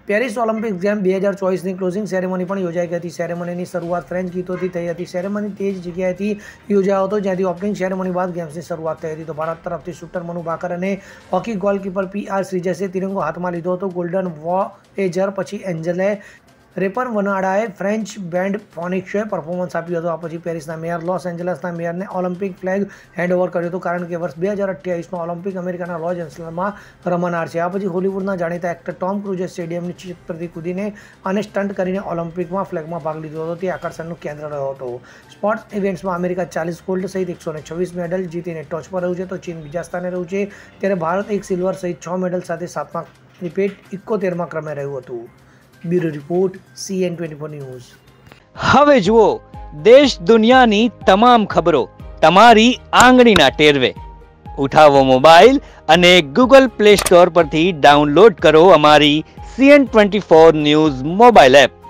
Paris Olympic game 2024ની closing ceremony પણ યોજાઈ ગઈ હતી। સેરેમનીની શરૂઆત ફ્રેન્ચ ગીતોથી થઈ હતી। સેરેમની તે જ જગ્યાએથી યોજાયો હતો જ્યાંથી ઓપનિંગ સેરેમની બાદ ગેમ્સની શરૂઆત થઈ હતી। તો ભારત તરફથી શૂટર મનુ ભાકર અને હોકી ગોલકીપર PR શ્રીજશે તિરંગો હાથમાં લીધો હતો। ગોલ્ડન વોયેજર પછી એન્જલે રેપર વનાડાએ ફ્રેન્ચ બેન્ડ ફોનિક્સે પરફોર્મન્સ આપ્યું હતું। આ પછી પેરિસના મેયર લોસ એન્જલસના મેયરને ઓલિમ્પિક ફ્લેગ હેન્ડઓવર કર્યો હતો કારણ કે વર્ષ 2028માં ઓલિમ્પિક અમેરિકાના લોસ એન્જલસમાં રમાનાર છે। આ પછી હોલિવૂડના જાણીતા એક્ટર ટોમ ક્રુઝે સ્ટેડિયમની છત પરથી કૂદીને અને સ્ટન્ટ કરીને ઓલિમ્પિકમાં ફ્લેગમાં ભાગ લીધો હતો। તે આકર્ષણનું કેન્દ્ર રહ્યો હતો। સ્પોર્ટ્સ ઇવેન્ટ્સમાં અમેરિકા 40 ગોલ્ડ સહિત 126 મેડલ જીતીને ટોચ પર રહ્યું છે, તો ચીન બીજા સ્થાને રહ્યું છે, ત્યારે ભારત 1 સિલ્વર સહિત 6 મેડલ સાથે 7મા રિપીટ 71મા ક્રમે રહ્યું હતું। Bureau report CN24 news. હવે જુઓ દેશ દુનિયાની તમામ ખબરો તમારી આંગળીના ટેરવે। ઉઠાવો મોબાઈલ અને ગૂગલ પ્લે સ્ટોર પરથી ડાઉનલોડ કરો અમારી CN24 ન્યૂઝ મોબાઈલ એપ।